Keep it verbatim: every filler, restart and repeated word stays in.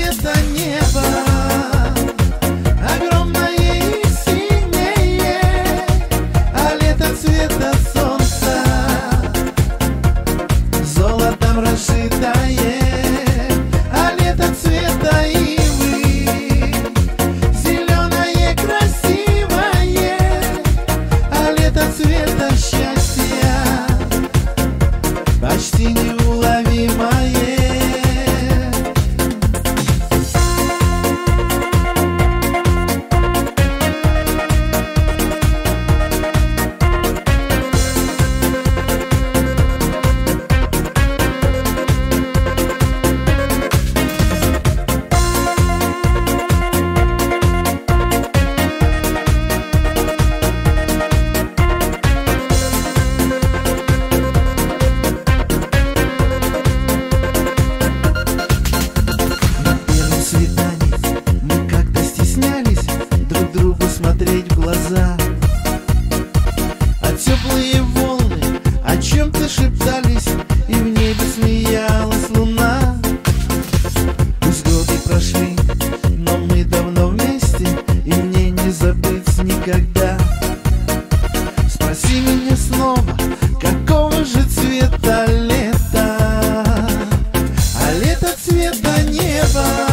цвета неба, огромное и синее, а лето цвета солнца, золотом расшитое, а лето цвета ивы, зеленое красивое, а лето цвета счастья, почти неуловимое. Смотреть в глаза, а теплые волны о чем-то шептались, и в небе смеялась луна. Пусть годы прошли, но мы давно вместе, и мне не забыть никогда. Спроси меня снова, какого же цвета лето, а лето цвета неба.